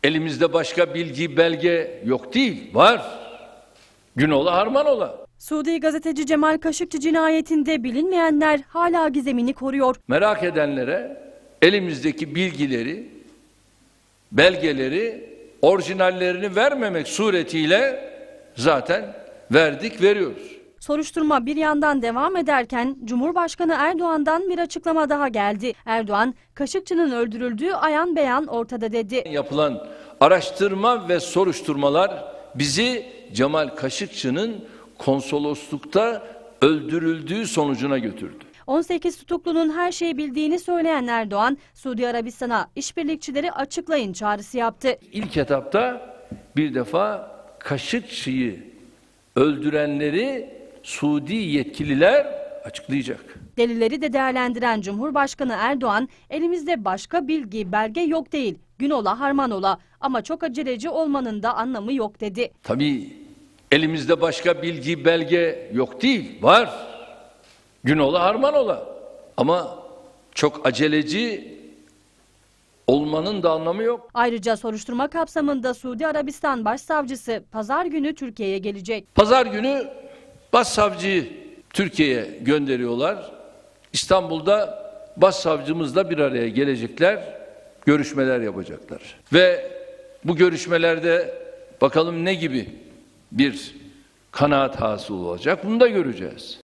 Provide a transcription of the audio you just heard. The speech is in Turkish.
Elimizde başka bilgi, belge yok değil, var. Günola Harmanola. Suudi gazeteci Cemal Kaşıkçı cinayetinde bilinmeyenler hala gizemini koruyor. Merak edenlere elimizdeki bilgileri, belgeleri, orijinallerini vermemek suretiyle zaten verdik, veriyoruz. Soruşturma bir yandan devam ederken Cumhurbaşkanı Erdoğan'dan bir açıklama daha geldi. Erdoğan, Kaşıkçı'nın öldürüldüğü ayan beyan ortada dedi. Yapılan araştırma ve soruşturmalar bizi Cemal Kaşıkçı'nın konsoloslukta öldürüldüğü sonucuna götürdü. 18 tutuklunun her şeyi bildiğini söyleyen Erdoğan, Suudi Arabistan'a işbirlikçileri açıklayın çağrısı yaptı. İlk etapta bir defa Kaşıkçı'yı öldürenleri Suudi yetkililer açıklayacak. Delilleri de değerlendiren Cumhurbaşkanı Erdoğan, elimizde başka bilgi, belge yok değil, Günola Harmanola, ama çok aceleci olmanın da anlamı yok dedi. Tabii elimizde başka bilgi, belge yok değil, var. Günola Harmanola, ama çok aceleci olmanın da anlamı yok. Ayrıca soruşturma kapsamında Suudi Arabistan Başsavcısı pazar günü Türkiye'ye gelecek. Pazar günü başsavcıyı Türkiye'ye gönderiyorlar. İstanbul'da başsavcımızla bir araya gelecekler, görüşmeler yapacaklar. Ve bu görüşmelerde bakalım ne gibi bir kanaat hasıl olacak, bunu da göreceğiz.